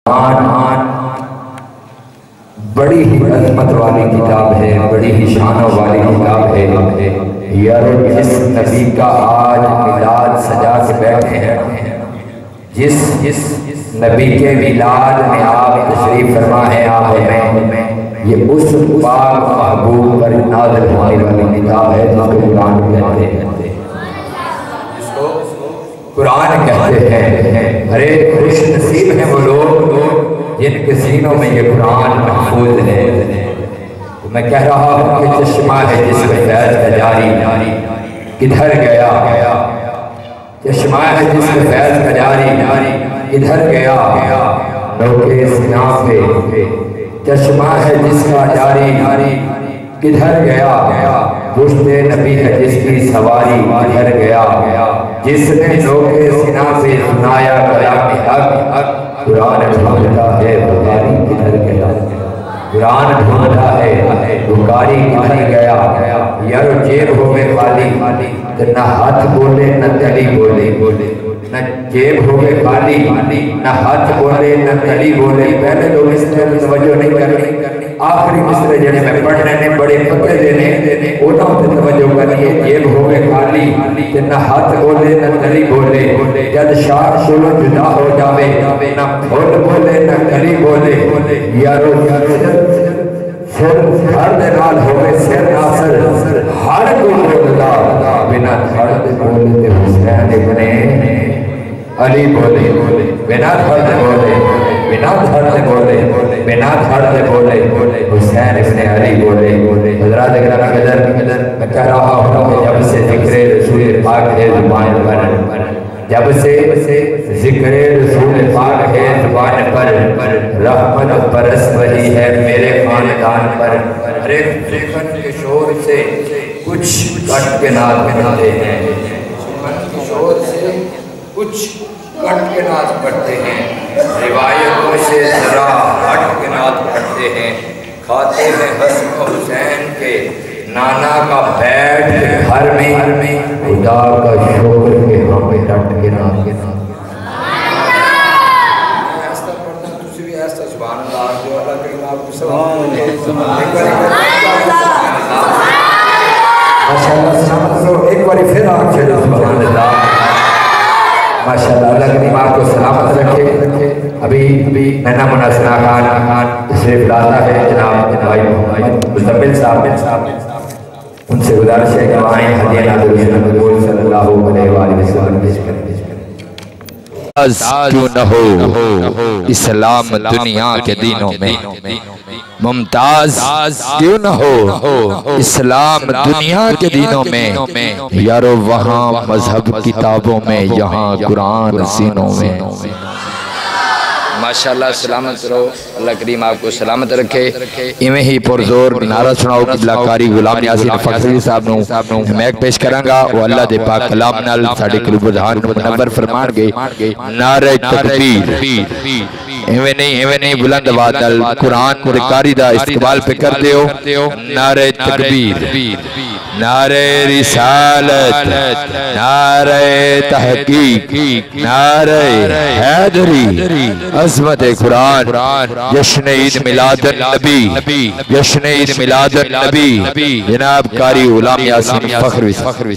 बड़ी ही अजमत वाली किताब है, बड़ी ही शानों वाली किताब है यार। जिस नबी का आज मिलाद सजा के बैठे हैं, जिस नबी के मिलाद में आप तशरीफ फरमा है, आप में ये उस पाक महबूब पर नाज़िल होने वाली किताब है जिसको कुरान कहते हैं। कुरान कहते हैं। अरे खुश नसीब है वो लोग जिनके सीनों में ये कुरान महफूज है। तो मैं कह रहा हूँ कि चश्मा है जिसमें फैज़ का जारी किधर गया, चश्मा है जिसमें फैज़ का जारी किधर गया, नौके सीना पे चश्मा है जिसका जारी किधर गया, पुश्ते नबी है जिसकी सवारी किधर गया, जिसने नौके सीना पे सुनाया कलाम हक, कुरान ढूंढता है बुखारी किधर गया, कुरान ढूंढता है बुखारी किधर गया। यार जेब हो गए खाली तो न हाथ बोले न तली बोले, न जेब हो गए खाली न हाथ बोले न तली बोले। पहले लोग इस तरह तवज्जो नहीं करनी, आखिरी मिसरे जड़े में पढ़ने ने बड़े पते देने उन्होंने तवज्जो करनी। जेब हो गए खाली तो न हाथ बोले न तली बोले, जब शाह शुरू जुदा हो जावे न फूल बोले न तली बोले। यारो सिर हर दे नाल होवे सिर नासर हर कोई बोलदा, बिना धड़ दे बोले ते हुसैन इब्ने अली बोले, बिना धड़ दे बोले, बिना धड़ दे बोले, बिना धड़ दे बोले हुसैन इब्ने अली बोले। हज़रात किधर मैं कह रहा हूँ कि जब से जिक्र रसूल पाक है ज़ुबान पर, जब से जिक्र रसूल पाक है ज़ुबान पर, रहमत बरस रही है मेरे खानदान पर। अरे जीवन के शोर से कुछ कट के नाच पढ़ते हैं, जीवन के शोर से कुछ कट के नाच पढ़ते हैं, रिवायतों से जरा हट के नाच पढ़ते हैं। खाते हैं हसन हुसैन के नाना का बैठ के घर में, खुदा का शुक्र के हमें डट के नाच के नाच ऐसा पढ़ना तुझे भी ऐसा सुभान अल्लाह जो अल्लाह के नाम को सलाम माशाअल्लाह सलाम एक बार फिर आप चलो सुभान अल्लाह माशाअल्लाह। अल्लाह की माँ को सलामत रखे। अभी नैना मुनासना खान तशरीफ लाता है जनाब भाई मोहम्मद मुस्तफिल साहब, उनसे गुजारिश है कि आए हदिया नबी सल्लल्लाहु अलैहि वसल्लम पेश करें। क्यों न हो इस्लाम दुनिया के दिनों में, मुमताज क्यों न हो इस्लाम दुनिया के दिनों में, यारो वहाँ मजहब किताबों में, यहाँ कुरान सीनों में। माशाअल्लाह सलामत रहो, अल्लाह करीम आपको सलामत रखे। इवें ही पुरजोर नारा सुनाओ किबलाकारी गुलाम यासीन फखरी साहब नु मैं पेश करांगा। वो अल्लाह दे पाक कलाम नाल साडे कल्ब जहान को मुनव्वर फरमाणगे। नारे तकबीर इवें नहीं बुलंद आवाज नाल कुरान दे कारी दा इस्तेमाल पे करते हो। नारे तकबीर, नारे रिसालत, नारे तहकीक, नारे हैदरी, अज़मत कुरान, जश्न ईद मिलादुन नबी, जश्न ईद मिलादुन नबी, जनाब कारी गुलाम यासीन फखरी।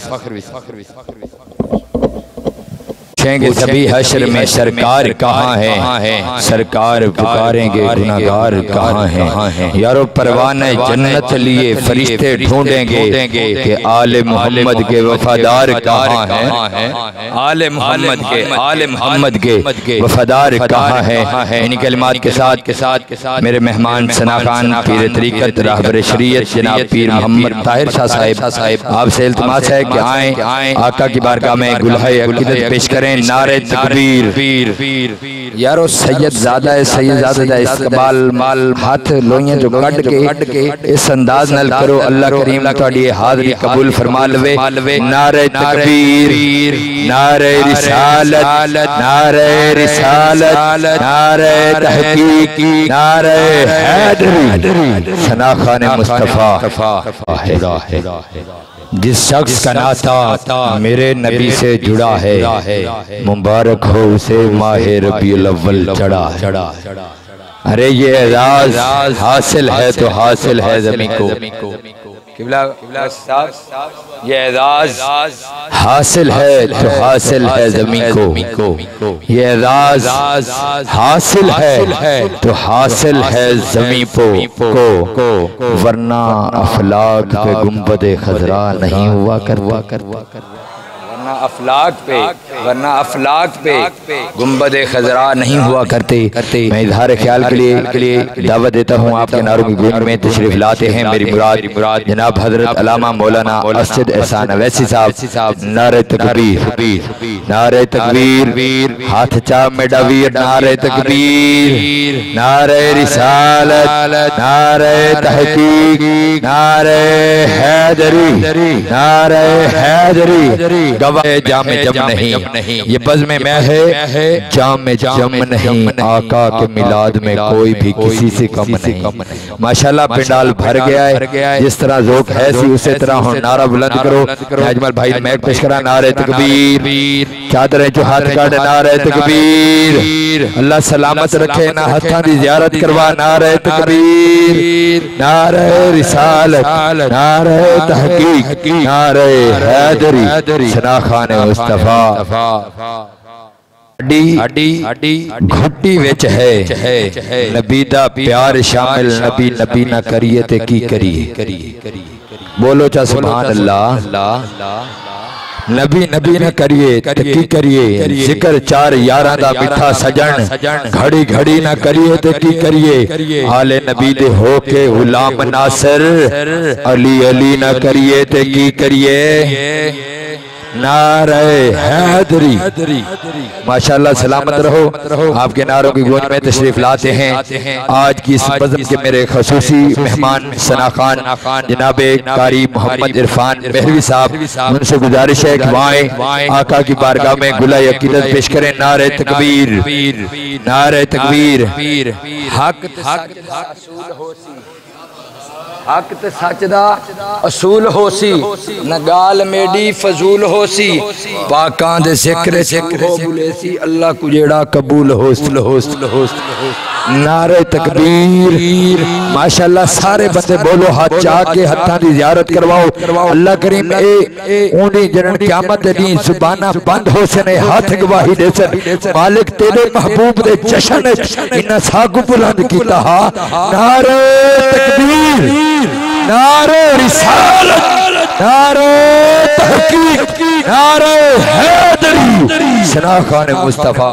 पूछेंगे सभी हश्र में सरकार कहाँ है, सरकार पुकारेंगे गुनाहगार कहाँ है। यारो परवाने जन्नत लिए फरिश्ते ढूंढेंगे कि आले मोहम्मद के वफादार कहाँ हैं, आले मोहम्मद के वफादार कहाँ हैं। इन कलिमात के साथ मेरे मेहमान सना खान पीर तरीकत रहबर शरीयत जनाब पीर मोहम्मद ताहिर शाह साहिब आपसे इल्तिमास है कि आए आका की बारगाह में गुलहे अकीदत पेश करें। नारे तकबीर। यारो सैयद ज़ादा है, सैयद ज़ादा दा इस्तकबाल माल हाथ लोइयां जो कट के इस अंदाज नाल करो, अल्लाह करीम तुहाडी हाज़री कबूल फरमा लवे। नारे तकबीर, नारे रिसालत, नारे रिसालत, नारे तहकीक, नारे हैदरी, सना खान मुस्तफा। जिस शख्स का नाता मेरे नबी से जुड़ा है, मुबारक हो उसे माहे रबीउल अव्वल चढ़ा है। अरे ये एजाज हासिल है तो हासिल है ज़मीं को, ये एजाज हासिल है तो हासिल है ज़मीं को, ये एजाज हासिल है तो हासिल है ज़मीं को, वरना अफलाक पे गुंबद खजरा नहीं हुआ करता, वरना अफलाक पे गुंबद खजरा नहीं हुआ करते। मैं इजहार ख्याल के लिए दावत देता हूँ आपके नारों की गूंज में तशरीफ लाते हैं मेरी मुराद जनाब हजरत अल्लामा मौलाना असद एहसान अवैसी साहब। नारे तकबीर, नारे तकबीर, हाथ चाप में डावीर, नारे तकबीर, नारे रिसालत, नारे तहकीक, नारे हैदरी, नारे हैदरी। जाम में जम नहीं, ये बज़ में मैं है, जाम में जम नहीं, आका के मिलाद में कोई भी किसी से कम नहीं। माशाल्लाह पिंडाल भर गया है, जिस तरह ज़ोक है सी उसी तरह हो नारा बुलंद करो। अजमल भाई ने मैक पेश करा, नारे तकबीर, चादरें जो हाथ काटे, नारे तकबीर, अल्लाह सलामत रखे ना हत्था दी ज़ियारत करवा, नारे तकबीर, नारे रिसालत, नारे तहकीक, नारे हैदरी, सना खान मुस्तफा घुट्टी विच है, नबी दा प्यार शामिल, नबी ना करिए ते की करिए, बोलो चा सुभान अल्लाह। नबी न करिए ते की करिए, जिक्र चार यारां दा मिठा सजन, घड़ी घड़ी ना करिए ते की करिए, आले नबी दे हो के गुलाम नासिर, अली ना करिए ते की करिए, नारे हैदरी। माशाल्लाह सलामत रहो, आपके नारों की गूंज में तशरीफ लाते हैं आज की इस बज़म के मेरे खसूसी मेहमान सना खान जनाबे कारी मोहम्मद इरफान मेहरवी साहब। उनसे गुजारिश है कि वाएं आका की बारगाह में गुला अकीदत पेश करें। नारे तकबीर, नारे तकबीर। हक ते सच दा असूल होसी, न गाल मेडी फजूल होसी, पाकां दे जिक्र हो बुलेसी, अल्लाह को जेड़ा कबूल होस। नारे तकबीर। माशाल्लाह सारे बंदे बोलो हाथ चाह के हत्थां दी ज़ियारत करवाओ। अल्लाह करीम ऊनी जनन क़यामत दी ज़ुबाना बंद हो सने, हाथ गवाही दे सन। मालिक तेरे महबूब दे जशन इन्ना सागु बुलंद कीता हा। नारे तकबीर, नारे रिसालत, नारे तहकीक, नारे हैदरी, सना खान मुस्तफा।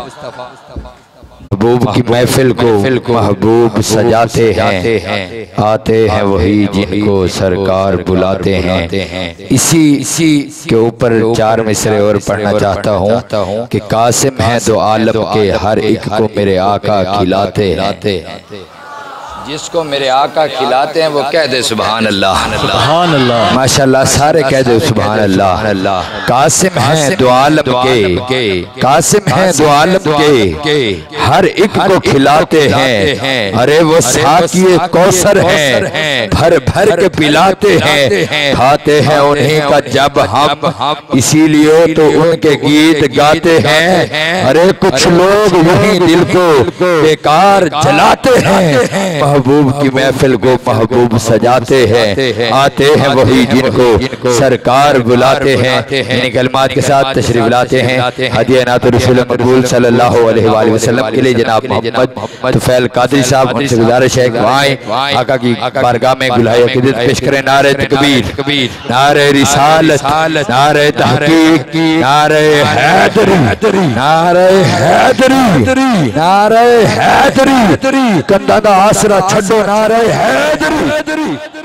महबूब की महफिल को महबूब सजाते हैं, आते हैं वही जिनको सरकार बुलाते हैं। इसी के ऊपर चार मिसरे और पढ़ना चाहता हूँ कि कासिम है दो आलम के, हर एक को मेरे आका खिलाते हैं। जिसको मेरे आका खिलाते हैं वो कह दे सुभान अल्लाह, सुभान अल्लाह। माशाल्लाह सारे कह दे सुभान अल्लाह। कासिम है दो आलम के, कासिम है दो आलम के, हर एक को खिलाते हैं। अरे वो साकिए कौसर हैं, भर भर के पिलाते हैं। खाते हैं उन्हीं का जब हम, इसीलिए तो उनके गीत गाते हैं। अरे कुछ लोग वही दिल को बेकार जलाते हैं। महबूब की महफिल को महबूब सजाते हैं, आते हैं वही जिनको सरकार बुलाते हैं। इन कलमात के साथ तशरीफ लाते हैं हदिया नात रसूल मकबूल सल्लल्लाहु अलैहि वसल्लम के लिए जनाब मोहम्मद तुफैल कादरी साहब। उनसे गुजारिश है कि आए आका की बारगाह में गुलाए अकीदत पेश करें। नारे तकबीर, नारे रिसालत, नारे तहकीक, नारे हैदरी, नारे हैदरी, नारे हैदरी। कंधा दा आसरा छड्डो, नारे हैदरी।